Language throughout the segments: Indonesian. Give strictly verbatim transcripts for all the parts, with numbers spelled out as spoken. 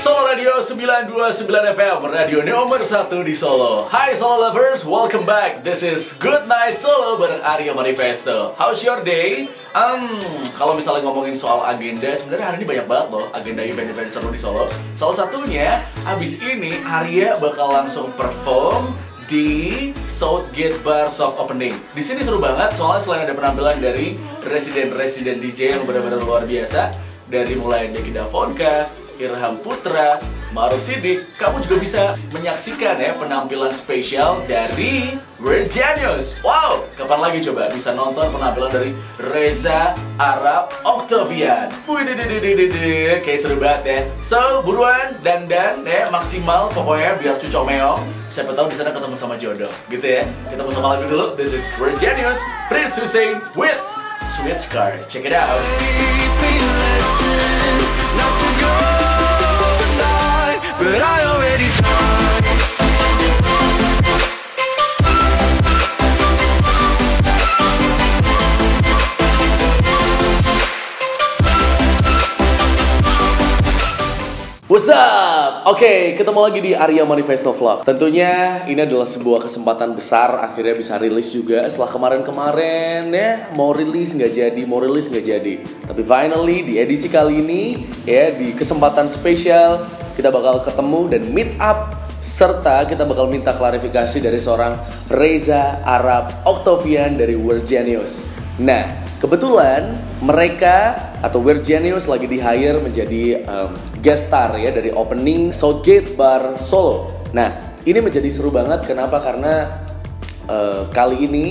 Solo Radio sembilan dua sembilan F M, radio nomor satu di Solo. Hai Solo lovers, welcome back. This is Good Night Solo bareng Arya Manifesto. How's your day? Um, kalau misalnya ngomongin soal agenda, sebenarnya hari ini banyak banget loh agenda event-event seru di Solo. Salah satunya, abis ini Arya bakal langsung perform di Southgate Bar Soft Opening. Di sini seru banget soalnya selain ada penampilan dari residen-residen D J yang benar-benar luar biasa, dari mulai Deki Davonka, Irham Putra, Maruf Sidik, kamu juga bisa menyaksikan ya penampilan spesial dari Weird Genius. Wow, kapan lagi coba bisa nonton penampilan dari Reza Arab Octavian? Wih, kayak seru banget ya. So, buruan dandan ya maksimal pokoknya biar cucok meong. Siapa tahu di sana ketemu sama jodoh, gitu ya. Kita mau sama lagu dulu. This is Weird Genius, Prince Hussein with Sweet Scar. Check it out. But I already tried. What's up? Oke, okay, ketemu lagi di Arya Manifesto Vlog. Tentunya ini adalah sebuah kesempatan besar akhirnya bisa rilis juga setelah kemarin-kemarin ya mau rilis nggak jadi, mau rilis nggak jadi. Tapi finally di edisi kali ini ya di kesempatan spesial kita bakal ketemu dan meet up serta kita bakal minta klarifikasi dari seorang Reza Arab Octavian dari Weird Genius. Nah, kebetulan mereka atau Weird Genius lagi di hire menjadi um, guest star ya dari opening Southgate Bar Solo. Nah, ini menjadi seru banget. Kenapa? Karena uh, kali ini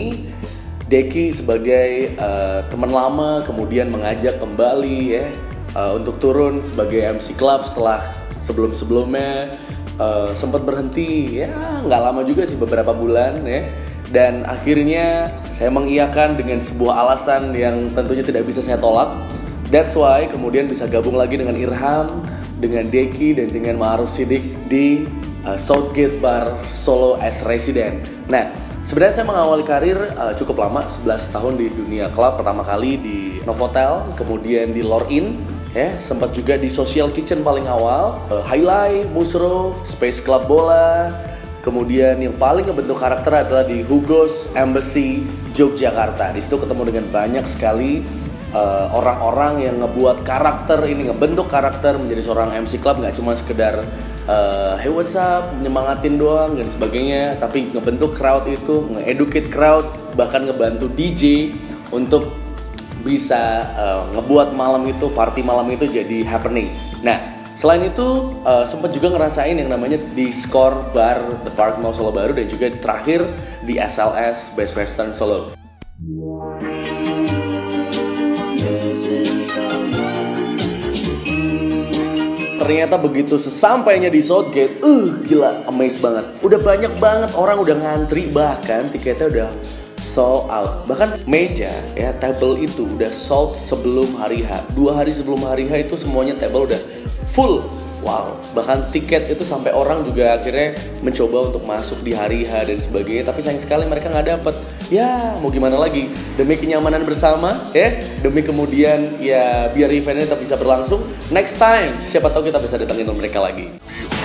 Deki sebagai uh, teman lama kemudian mengajak kembali ya uh, untuk turun sebagai M C Club setelah sebelum-sebelumnya uh, sempat berhenti ya nggak lama juga sih, beberapa bulan ya. Dan akhirnya saya mengiyakan dengan sebuah alasan yang tentunya tidak bisa saya tolak. That's why kemudian bisa gabung lagi dengan Irham, dengan Deki, dan dengan Maruf Sidik di uh, Southgate Bar Solo as resident. Nah, sebenarnya saya mengawali karir uh, cukup lama, sebelas tahun di dunia klub. Pertama kali di Novotel, kemudian di Lor'in, ya, sempat juga di Social Kitchen paling awal, uh, Highlight, Musro, Space Club Bola. Kemudian yang paling ngebentuk karakter adalah di Hugo's Embassy Yogyakarta. Di situ ketemu dengan banyak sekali uh, orang-orang yang ngebuat karakter ini, ngebentuk karakter menjadi seorang M C Club. Nggak cuma sekedar uh, hey what's up, nyemangatin doang dan sebagainya, tapi ngebentuk crowd itu, nge-educate crowd, bahkan ngebantu D J untuk bisa uh, ngebuat malam itu, party malam itu jadi happening. Nah, selain itu uh, sempat juga ngerasain yang namanya di Score Bar The Park Mall Solo Baru, dan juga terakhir di S L S Best Western Solo. Ternyata begitu sesampainya di Southgate, uh gila, amazed banget. Udah banyak banget orang udah ngantri, bahkan tiketnya udah sold out. Bahkan meja ya, table itu udah sold sebelum hari H. Dua hari sebelum hari H itu semuanya table udah full. Wow, bahkan tiket itu sampai orang juga akhirnya mencoba untuk masuk di hari H dan sebagainya, tapi sayang sekali mereka nggak dapet. Ya, mau gimana lagi? Demi kenyamanan bersama, ya, demi kemudian ya biar eventnya tetap bisa berlangsung. Next time, siapa tahu kita bisa datangin mereka lagi.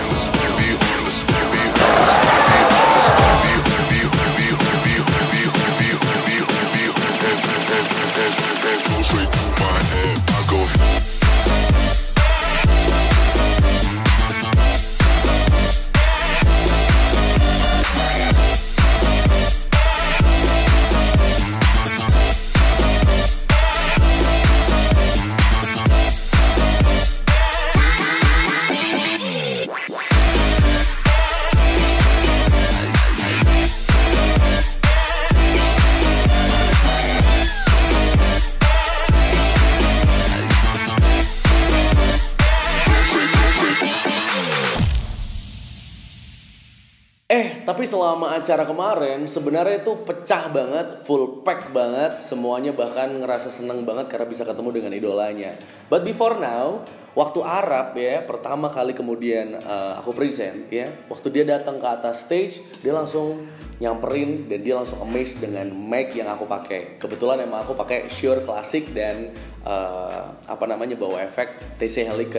Eh, tapi selama acara kemarin sebenarnya itu pecah banget, full pack banget, semuanya bahkan ngerasa seneng banget karena bisa ketemu dengan idolanya. But before now, waktu Arab ya, pertama kali kemudian uh, aku present ya, waktu dia datang ke atas stage, dia langsung nyamperin dan dia langsung amazed dengan mic yang aku pakai. Kebetulan emang aku pakai Shure klasik dan uh, apa namanya bawa efek T C Helicon.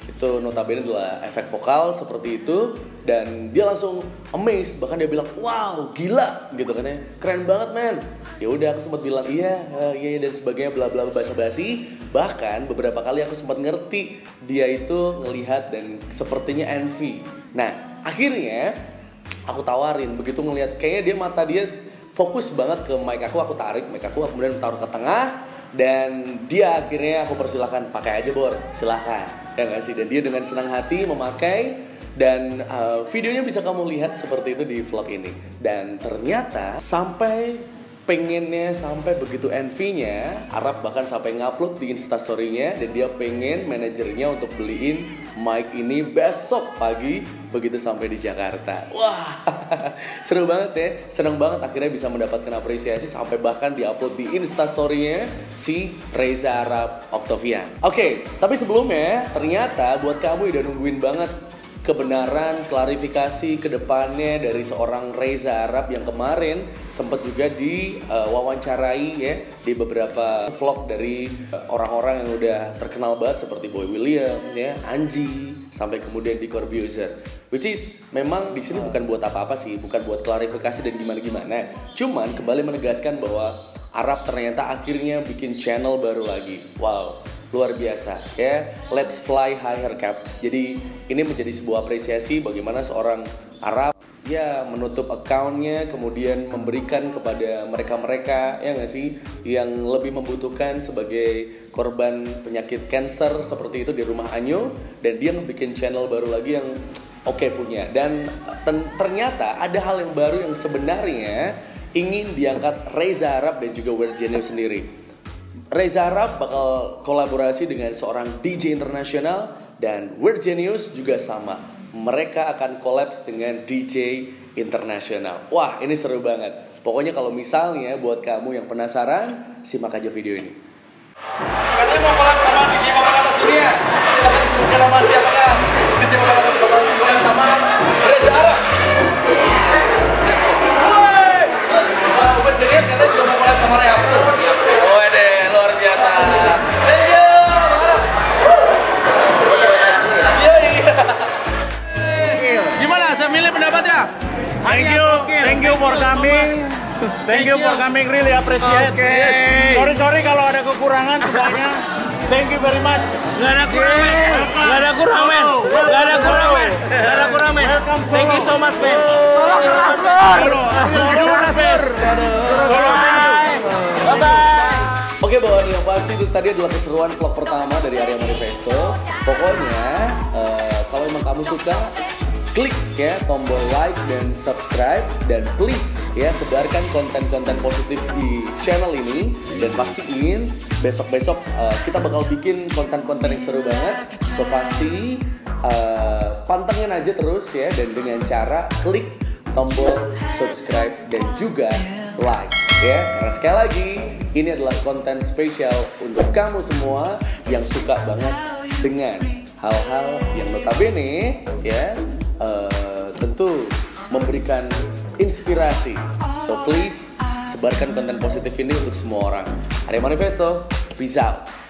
Itu notabene adalah efek vokal seperti itu. Dan dia langsung amazed, bahkan dia bilang wow gila gitu kan ya, keren banget men. Ya udah aku sempat bilang iya uh, iya dan sebagainya bla bla basa-basi. Bahkan beberapa kali aku sempat ngerti dia itu ngelihat dan sepertinya envy. Nah akhirnya aku tawarin, begitu ngelihat kayaknya dia mata dia fokus banget ke mic aku, aku tarik mic aku, aku kemudian taruh ke tengah. Dan dia akhirnya aku persilahkan, pakai aja Bor, silahkan ya gak sih. Dan dia dengan senang hati memakai. Dan uh, videonya bisa kamu lihat seperti itu di vlog ini. Dan ternyata sampai pengennya, sampai begitu envy-nya, Arab bahkan sampai ngupload di instastory-nya. Dan dia pengen manajernya untuk beliin mic ini besok pagi begitu sampai di Jakarta. Wah seru banget ya, seneng banget akhirnya bisa mendapatkan apresiasi. Sampai bahkan diupload di instastory-nya si Reza Arab Octavian. Oke, okay, tapi sebelumnya ternyata buat kamu udah nungguin banget kebenaran, klarifikasi ke depannya dari seorang Reza Arab yang kemarin sempat juga diwawancarai uh, ya di beberapa vlog dari uh, orang-orang yang udah terkenal banget seperti Boy William ya, Anji, sampai kemudian di Corbuzier. Which is memang di sini bukan buat apa-apa sih, bukan buat klarifikasi dan gimana-gimana. Cuman kembali menegaskan bahwa Arab ternyata akhirnya bikin channel baru lagi. Wow, luar biasa ya, Let's Fly Higher Cap. Jadi ini menjadi sebuah apresiasi bagaimana seorang Arab ya menutup accountnya, kemudian memberikan kepada mereka-mereka ya nggak sih yang lebih membutuhkan sebagai korban penyakit kanker seperti itu di rumah Anyo. Dan dia ngebikin channel baru lagi yang oke okay punya. Dan ten- ternyata ada hal yang baru yang sebenarnya ingin diangkat Reza Arab dan juga Weird Genius sendiri. Reza Arab bakal kolaborasi dengan seorang D J internasional, dan Weird Genius juga sama. Mereka akan kolaps dengan D J internasional. Wah, ini seru banget. Pokoknya kalau misalnya buat kamu yang penasaran, simak aja video ini. Katanya mau kolaps sama D J papan atas dunia. Silahkan disebutkan nama siapakah D J papan atas bakal kolaps sama Reza Arab. Weird Genius katanya juga mau kolaps sama Rehab tuh. Oh deh, luar biasa. Thank you. Iya iya. Gimana? Saya milih pendapatnya. Thank you, thank you for coming. Thank you for coming, really appreciate. Yes. Sorry sorry kalau ada kekurangan semuanya. Thank you very much. Gak ada kurang men, gak ada kurang men, gak ada kurang men, gak ada kurang men. Thank you so much men. Solo keras lur, solo keras lur. Bye bye. Oke Bor, yang pasti itu tadi adalah keseruan vlog pertama dari Arya Manifesto. Pokoknya uh, kalau memang kamu suka, klik ya tombol like dan subscribe, dan please ya sebarkan konten-konten positif di channel ini. Dan pastiin besok-besok uh, kita bakal bikin konten-konten yang seru banget. So pasti uh, pantengin aja terus ya, dan dengan cara klik tombol subscribe dan juga like ya. Karena sekali lagi ini adalah konten spesial untuk kamu semua yang suka banget dengan hal-hal yang notabene ya Uh, tentu memberikan inspirasi. So please sebarkan konten positif ini untuk semua orang. Arya Manifesto, peace out.